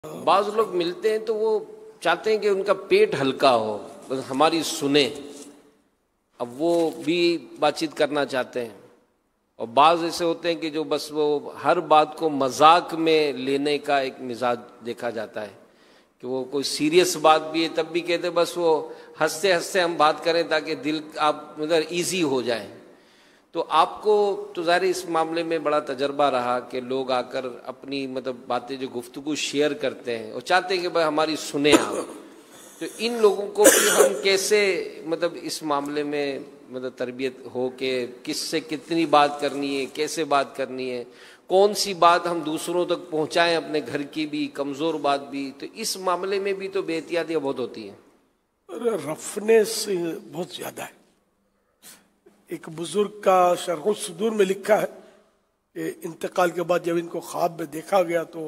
بعض لوگ ملتے ہیں تو وہ چاہتے ہیں کہ ان کا پیٹ ہلکا ہو، بس ہماری سنیں، اب وہ بھی بات چیت کرنا چاہتے ہیں. اور بعض ایسے ہوتے ہیں کہ جو بس وہ ہر بات کو مذاق میں لینے کا ایک مزاج دیکھا جاتا ہے کہ وہ کوئی سیریس بات بھی ہے تب بھی کہتے بس وہ ہنستے ہنستے ہم بات کریں تاکہ دل آپ مگر ایزی ہو جائے. تو آپ کو تو ظاہر اس معاملے میں بڑا تجربہ رہا کہ لوگ آ کر اپنی باتیں جو گفتگو شیئر کرتے ہیں اور چاہتے ہیں کہ بھائی ہماری سنیں آپ. تو ان لوگوں کو بھی ہم کیسے اس معاملے میں تربیت ہو کہ کس سے کتنی بات کرنی ہے، کیسے بات کرنی ہے، کون سی بات ہم دوسروں تک پہنچائیں، اپنے گھر کی بھی، کمزور بات بھی. تو اس معاملے میں بھی تو بے احتیاطیاں بہت ہوتی ہیں. رفنس بہت زیادہ ہے. ایک بزرگ کا شرح الصدور میں لکھا ہے کہ انتقال کے بعد جب ان کو خواب میں دیکھا گیا تو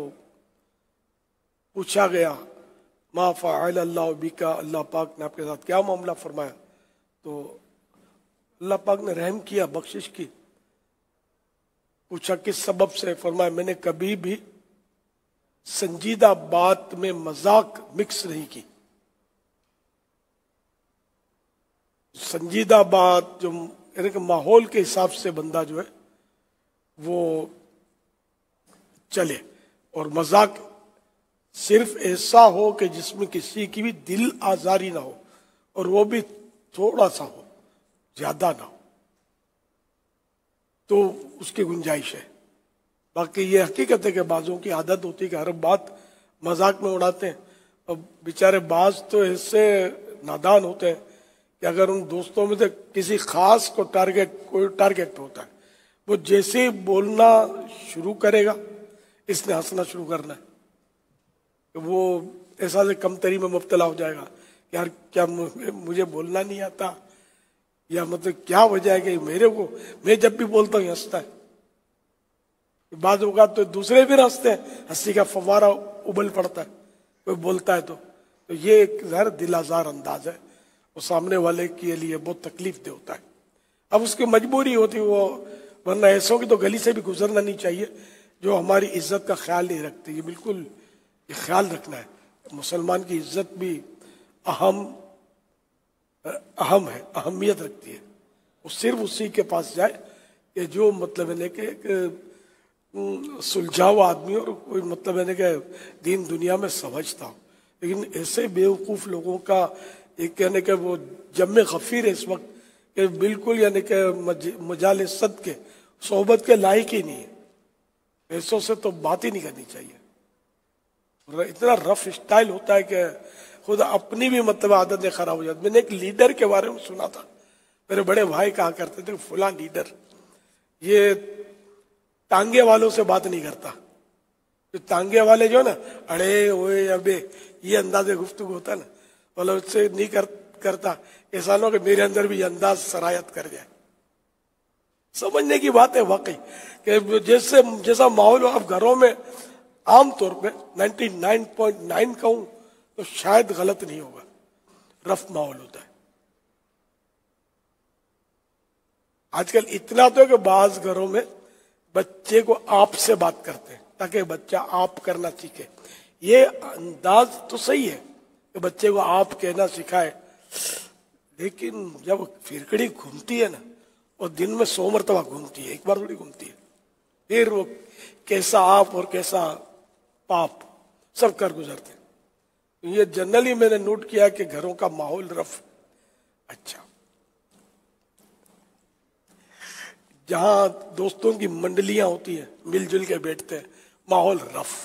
پوچھا گیا ما فعل اللہ بک، اللہ پاک نے آپ کے ساتھ کیا معاملہ فرمایا؟ تو اللہ پاک نے رحم کیا، بخشش کی. پوچھا کس سبب سے؟ فرمایا میں نے کبھی بھی سنجیدہ بات میں مذاق مکس نہیں کی. سنجیدہ بات جو یعنی کہ ماحول کے حساب سے بندہ جو ہے وہ چلے، اور مذاق صرف ایسا ہو کہ جس میں کسی کی بھی دل آزاری نہ ہو، اور وہ بھی تھوڑا سا ہو، زیادہ نہ ہو، تو اس کی گنجائش ہے. باقی یہ حقیقت ہے کہ بعضوں کی عادت ہوتی ہے کہ ہر بات مذاق میں اڑاتے ہیں. اور بیچارے بعض تو ایسے نادان ہوتے ہیں کہ اگر ان دوستوں میں سے کسی خاص کو کوئی ٹارگیٹ پہ ہوتا ہے، وہ جیسے ہی بولنا شروع کرے گا اس نے ہنسنا شروع کرنا ہے. وہ ایسا سے کمتری میں مبتلا ہو جائے گا کہ یار کیا مجھے بولنا نہیں آتا، یا کیا وجہ ہے کہ میں جب بھی بولتا ہوں ہنستا ہے. بعض اوقات تو دوسرے بھی ہنستے ہیں، ہنسی کا فوارہ ابل پڑتا ہے کوئی بولتا ہے تو یہ ایک ظاہر دل آزار انداز ہے، وہ سامنے والے کے لیے بہت تکلیف دہ ہوتا ہے. اب اس کی مجبوری ہوتی وہ، ورنہ ایسوں کی تو گلی سے بھی گزرنا نہیں چاہیے جو ہماری عزت کا خیال نہیں رکھتے. یہ بالکل یہ خیال رکھنا ہے. مسلمان کی عزت بھی اہم ہے، اہمیت رکھتی ہے. وہ صرف اسی کے پاس جائے کہ جو ہے کہ سلجھاؤ آدمی اور کوئی ہے کہ دین دنیا میں سمجھتا ہو. لیکن ایسے بیوقوف لوگوں کا ایک کہ وہ جم غفیر ہے اس وقت کہ بالکل کہ مجال صد کے صحبت کے لائق ہی نہیں ہے. ایسوں سے تو بات ہی نہیں کرنی چاہیے. اتنا رف اسٹائل ہوتا ہے کہ خود اپنی بھی عادتیں خراب ہو جاتی. میں نے ایک لیڈر کے بارے میں سنا تھا، میرے بڑے بھائی کہا کرتے تھے فلاں لیڈر یہ ٹانگے والوں سے بات نہیں کرتا. جو ٹانگے والے جو نا اڑے ہوئے ابے یہ انداز گفتگو ہوتا ہے نا، والا اس سے نہیں کرتا. ایسا نہ ہو کہ میرے اندر بھی یہ انداز سرایت کر جائے. سمجھنے کی بات ہے واقعی کہ جیسا ماحول اب گھروں میں عام طور پہ 99.9 کہوں تو شاید غلط نہیں ہوگا، رف ماحول ہوتا ہے. آج کل اتنا تو ہے کہ بعض گھروں میں بچے کو آپ سے بات کرتے ہیں تاکہ بچہ آپ کرنا سیکھے. یہ انداز تو صحیح ہے کہ بچے کو آپ کہنا سکھائے، لیکن جب پھرکڑی گھومتی ہے نا اور دن میں 100 مرتبہ گھومتی ہے، ایک بار تھوڑی گھومتی ہے، پھر وہ کیسا آپ اور کیسا پاپ سب کر گزرتے ہیں. یہ جنرلی میں نے نوٹ کیا کہ گھروں کا ماحول رف. اچھا، جہاں دوستوں کی منڈلیاں ہوتی ہیں مل جل کے بیٹھتے ہیں، ماحول رف.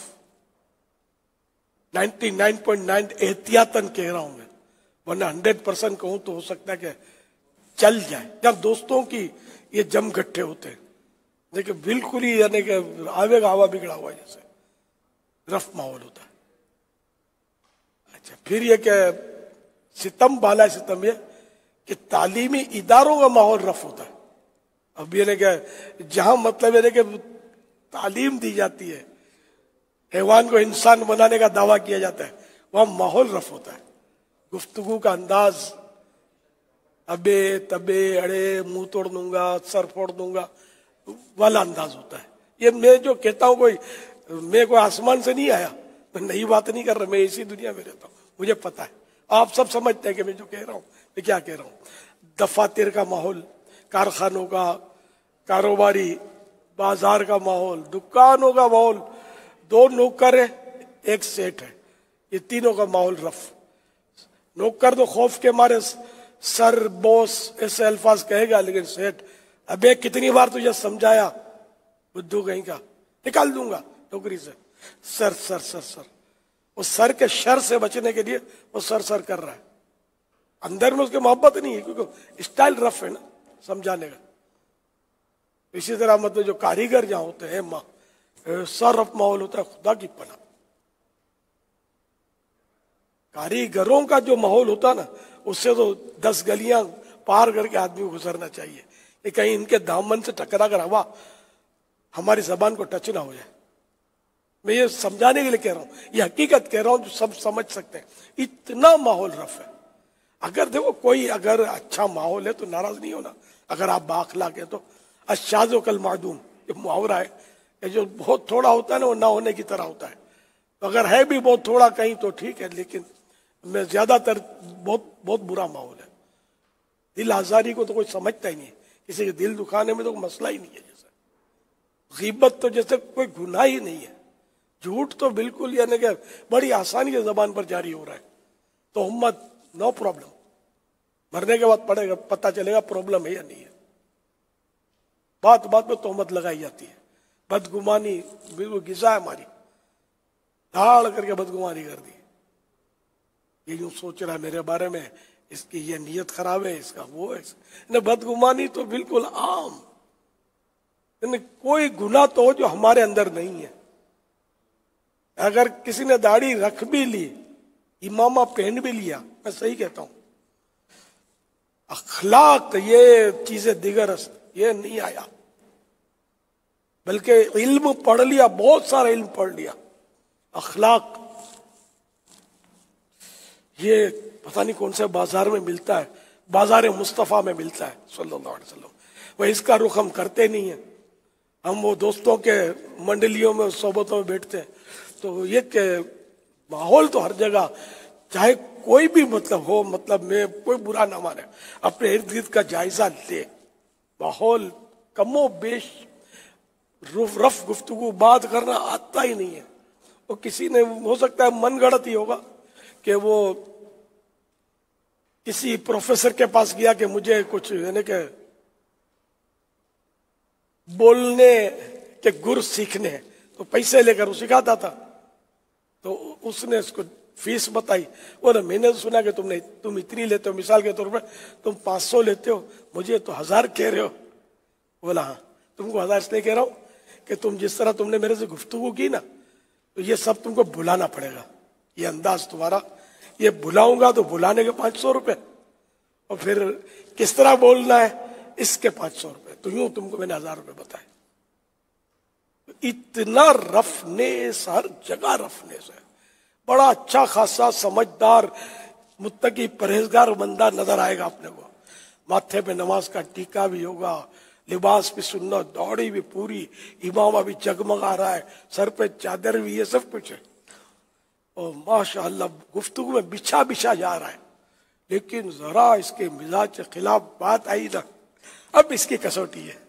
99.9 احتیاطاً کہہ رہا ہوں میں، ورنہ 100% کہوں تو ہو سکتا ہے کہ چل جائے. جب دوستوں کی یہ جم گٹھے ہوتے ہیں دیکھیں بالکل ہی کہ آوے کا ہوا بگڑا ہوا جیسے رف ماحول ہوتا ہے. اچھا، پھر یہ کہ ستم بالا ستم یہ کہ تعلیمی اداروں کا ماحول رف ہوتا ہے. اب یہ کہ جہاں کہ تعلیم دی جاتی ہے، حیوان کو انسان بنانے کا دعویٰ کیا جاتا ہے، وہاں ماحول رف ہوتا ہے. گفتگو کا انداز ابے تبے اڑے منہ توڑ دوں گا سر پھوڑ دوں گا والا انداز ہوتا ہے. یہ میں جو کہتا ہوں میں کوئی آسمان سے نہیں آیا، میں نئی بات نہیں کر رہا, میں اسی دنیا میں رہتا ہوں, مجھے پتا ہے. آپ سب سمجھتے ہیں کہ میں جو کہہ رہا ہوں میں کیا کہہ رہا ہوں. دفاتر کا ماحول, کارخانوں کا, کاروباری بازار کا ماحول, دکانوں کا ماحول, 2 نوکر ہیں, 1 سیٹ ہے, یہ تینوں کا ماحول رف. نوکر تو خوف کے مارے سر بوس ایسے الفاظ کہے گا, لیکن سیٹ ابے کتنی بار تجھے سمجھایا بدھو کہیں کا, نکال دوں گا نوکری سے. سر سر سر سر, وہ سر کے شر سے بچنے کے لیے وہ سر سر کر رہا ہے. اندر میں اس کی محبت نہیں ہے, کیونکہ اسٹائل رف ہے نا سمجھانے کا. اسی طرح مطلب جو کاریگر جہاں ہوتے ہیں سر رف ماحول ہوتا ہے, خدا کی پناہ. کاریگروں کا جو ماحول ہوتا نا, اس سے تو 10 گلیاں پار کر کے آدمی کو گزرنا چاہیے کہ کہیں ان کے دامن سے ٹکرا کر ہوا ہماری زبان کو ٹچ نہ ہو جائے. میں یہ سمجھانے کے لیے کہہ رہا ہوں, یہ حقیقت کہہ رہا ہوں جو سب سمجھ سکتے ہیں. اتنا ماحول رف ہے. اگر دیکھو کوئی اگر اچھا ماحول ہے تو ناراض نہیں ہونا. اگر آپ بااخلاق ہیں تو الشاذ کل معدوم, یہ محاورہ ہے کہ جو بہت تھوڑا ہوتا ہے نا وہ نہ ہونے کی طرح ہوتا ہے. تو اگر ہے بھی بہت تھوڑا کہیں تو ٹھیک ہے, لیکن میں زیادہ تر بہت برا ماحول ہے. دل آزاری کو تو کوئی سمجھتا ہی نہیں ہے, کسی کے دل دکھانے میں تو کوئی مسئلہ ہی نہیں ہے. جیسے غیبت تو جیسے کوئی گناہ ہی نہیں ہے. جھوٹ تو بالکل یعنی کہ بڑی آسانی سے زبان پر جاری ہو رہا ہے. تو امت نو پرابلم, مرنے کے بعد پڑے گا پتہ چلے گا پرابلم ہے یا نہیں ہے. بات بات میں تہمت لگائی جاتی ہے. بدگمانی بالکل غذا ہے ہماری, دھاڑ کر کے بدگمانی کر دی. یہ یوں سوچ رہا ہے میرے بارے میں, اس کی یہ نیت خراب ہے, اس کا وہ ہے. بدگمانی تو بالکل عام, کوئی گناہ تو ہو جو ہمارے اندر نہیں ہے. اگر کسی نے داڑھی رکھ بھی لی, امامہ پہن بھی لیا, میں صحیح کہتا ہوں, اخلاق یہ چیزیں دیگر یہ نہیں آیا. بلکہ علم پڑھ لیا, بہت سارا علم پڑھ لیا, اخلاق یہ پتہ نہیں کون سے بازار میں ملتا ہے, بازار مصطفیٰ میں ملتا ہے صلی اللہ علیہ وسلم. وہ اس کا رخ ہم کرتے نہیں ہیں. ہم وہ دوستوں کے منڈلیوں میں صحبتوں میں بیٹھتے ہیں تو یہ کہ ماحول تو ہر جگہ, چاہے کوئی بھی مطلب ہو, مطلب میں کوئی برا نہ مانے, اپنے ارد گرد کا جائزہ لے. ماحول کم و بیش رف گفتگو بات کرنا آتا ہی نہیں ہے. وہ کسی نے ہو سکتا ہے من گھڑت ہی ہوگا کہ وہ کسی پروفیسر کے پاس گیا کہ مجھے کچھ یعنی کہ بولنے کے گر سیکھنے ہیں, تو پیسے لے کر وہ سکھاتا تھا. تو اس نے اس کو فیس بتائی. وہ نا میں نے سنا کہ تم اتنی لیتے ہو, مثال کے طور پر تم 500 لیتے ہو, مجھے تو 1000 کہہ رہے ہو. بولا ہاں, تم کو 1000 اس لیے کہہ رہا ہوں کہ تم جس طرح تم نے میرے سے گفتگو کی نا, تو یہ سب تم کو بلانا پڑے گا. یہ انداز تمہارا, یہ بلاؤں گا تو بلانے کے 500 روپے, اور پھر کس طرح بولنا ہے اس کے 500 روپے. تو یوں تم کو میں نے 1000 روپے بتائے. اتنا رفنیس, ہر جگہ رفنیس ہے. بڑا اچھا خاصا سمجھدار متقی پرہیزگار بندہ نظر آئے گا اپنے کو. ماتھے پہ نماز کا ٹیکا بھی ہوگا, لباس بھی سنت, دوڑی بھی پوری, امامہ بھی جگمگا رہا ہے, سر پہ چادر بھی, یہ سب کچھ ہے. اور ماشاء اللہ گفتگو میں بچھا بچھا جا رہا ہے. لیکن ذرا اس کے مزاج کے خلاف بات آئی نا, اب اس کی کسوٹی ہے.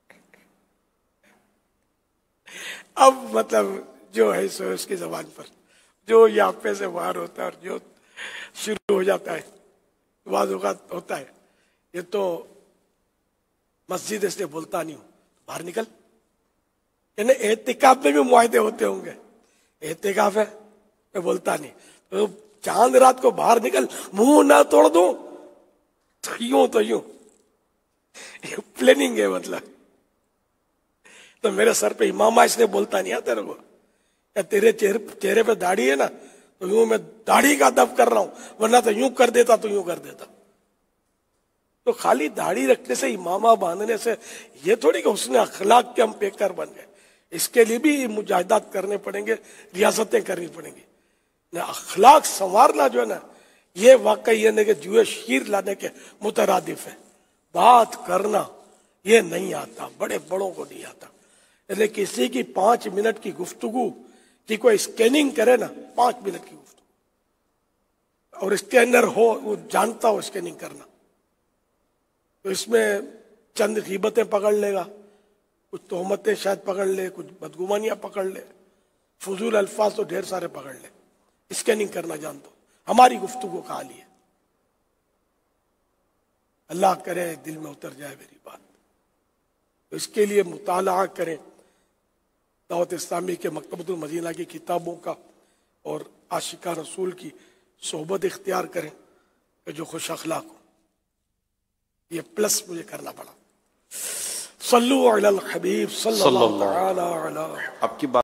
اب مطلب جو ہے سو اس کی زبان پر جو یہاں پہ سے باہر ہوتا ہے اور جو شروع ہو جاتا ہے, بعض اوقات ہوتا ہے یہ تو مسجد اس لیے بولتا نہیں ہوں, باہر نکل. یعنی اعتکاف میں بھی معاہدے ہوتے ہوں گے. اعتکاف ہے میں بولتا نہیں, تو چاند رات کو باہر نکل, منہ نہ توڑ دوں تو یوں پلاننگ ہے. مطلب تو میرے سر پہ امامہ اس لیے بولتا نہیں ہے تیرے کو, یا تیرے چہرے پہ داڑھی ہے نا تو یوں میں داڑھی کا ادب کر رہا ہوں, ورنہ تو یوں کر دیتا تو یوں کر دیتا. تو خالی داڑھی رکھنے سے, امامہ باندھنے سے یہ تھوڑی کہ حسن اخلاق کے ہم پیکر بن گئے. اس کے لیے بھی مجاہدات کرنے پڑیں گے, ریاستیں کرنی پڑیں گی. اخلاق سنوارنا جو ہے نا, یہ واقعی یہ نہیں کہ جوئے شیر لانے کے مترادف ہے. بات کرنا یہ نہیں آتا, بڑے بڑوں کو نہیں آتا. یعنی کسی کی 5 منٹ کی گفتگو کہ کوئی اسکیننگ کرے نا 5 منٹ کی گفتگو، اور اسکینر ہو وہ جانتا ہو اسکیننگ کرنا، تو اس میں چند غیبتیں پکڑ لے گا، کچھ تہمتیں شاید پکڑ لے، کچھ بدگمانیاں پکڑ لے، فضول الفاظ تو ڈھیر سارے پکڑ لے۔ اسکیننگ کرنا جانتا ہو، ہماری گفتگو کا حال ہے۔ اللہ کرے دل میں اتر جائے میری بات، تو اس کے لیے مطالعہ کریں دعوت اسلامی کے مکتبۃ المدینہ کی کتابوں کا، اور عاشقہ رسول کی صحبت اختیار کریں کہ جو خوش اخلاق ہو۔ یہ پلس مجھے کرنا پڑا۔ صلو علی الحبیب صلی اللہ تعالی علی۔ آپ کی بات